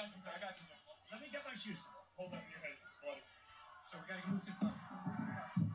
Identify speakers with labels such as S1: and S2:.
S1: got you, sir. I got you, sir.
S2: Let me get my shoes.
S1: Hold up your head, buddy.
S2: So we gotta move to the bus.